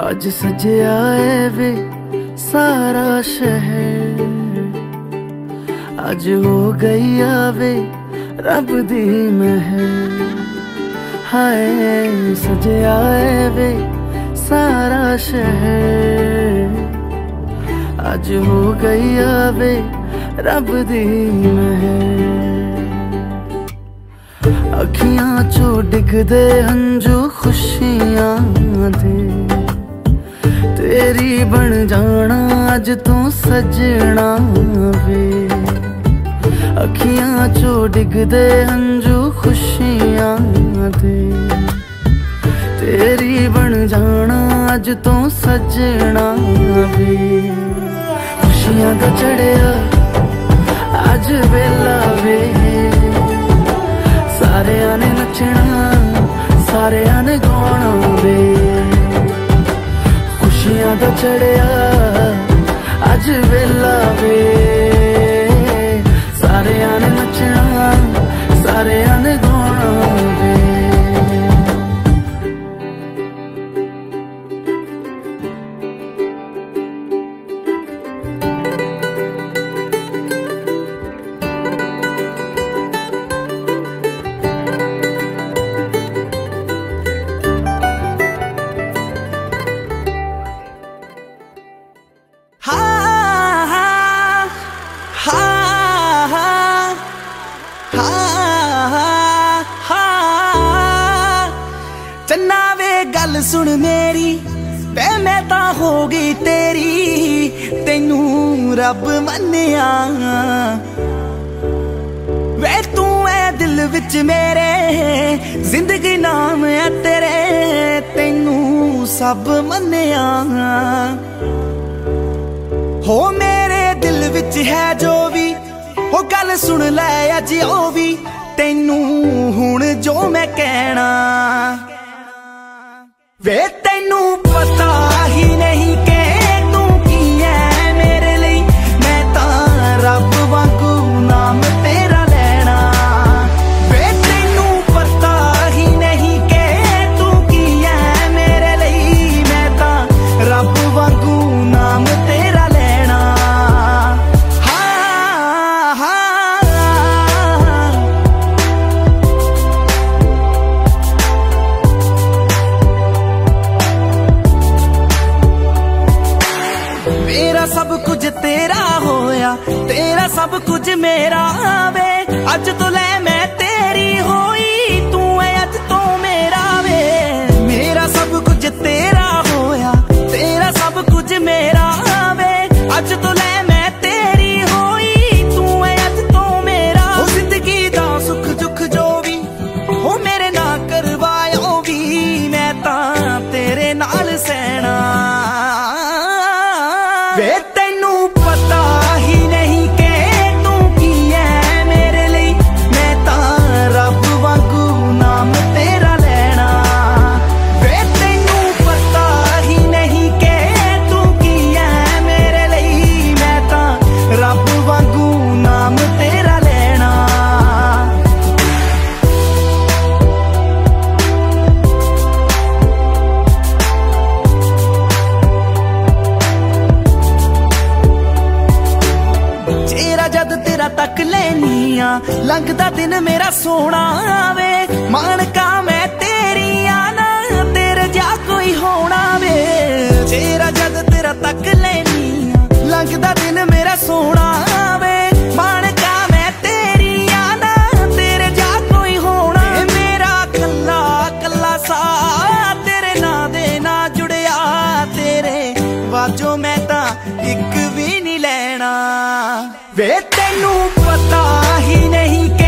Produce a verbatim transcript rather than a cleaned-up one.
अज सजया है वे सारा शहर, अज हो गई आवे रब दी महर। हाय सजया है वे सारा शहर, अज हो गई आवे रब दी महर। अखियां चो डिगदे हंजू खुशियां दे, तेरी बन जाना अज तू सजना वे। अखियां चो डिगदे हंजू खुशियां दे, तेरी बन जाना अज तू सजना वे। खुशियां दा चढ़िया अज वेला वे, सारेयां ने नचना सारेयां ने गाना वे। खुशियां दा चढ़िया अज वेला वे, सारेयां ने नचना सारेयां ने गाना वे। चन्ना वे गल सुन मेरी, वे मैं ता हो गई तेरी, तेनू रब मन्निया। वे तू है दिल विच मेरे, जिंदगी नाम है तेरे, तेनू सब मन्निया। हो मेरे दिल विच है जो भी, हो गल सुन लै अज ओ भी, तेनू हुण जो मैं कहना। वे तेनू पता ही नहीं के तू की है मेरे लिए, मैं तां रब वांगू नाम तेरा लेना। वे तेनू पता ही नहीं के तू की है मेरे लिए, मैं तां रब वांगू नाम तेरा लेना। हाँ हाँ मेरा सब कुछ तेरा होया, तेरा सब कुछ मेरा वे। अज तो ले मैं तेरी होई, तू है अज तो मेरा वे। मेरा सब कुछ तेरा होया, तेरा सब कुछ मेरा वे। अज तो ले मैं तेरी होई, तू है अज तो मेरा। हो जिंदगी दा सुख दुख जो भी, हो मेरे ना करवायो भी, मैं तां तेरे नाल सहना। वे तेनू पता ही नहीं के तू की है मेरे लिए, मैं तां रब वांगू नाम तेरा लेना। वे तेनू पता ही नहीं के तू की है मेरे लिए, मैं तां रब वांगू नाम तेरा लेना। जद तेरा तक लेनी आ, लंघदा दिन मेरा सोना वे। मानका मैं तेरी आना, तेरे जा कोई होना वे। तेरा जद तेरा तक लेनी आ, लंघदा दिन मेरा सोना वे। मानका मैं तेरी आना, तेरे जा कोई होना। मेरा कल्ला कल्ला सा तेरे ना दे ना जुड़िया, तेरे वाजो मैं ता एक भी नहीं लेना। वे तेनू पता ही नहीं के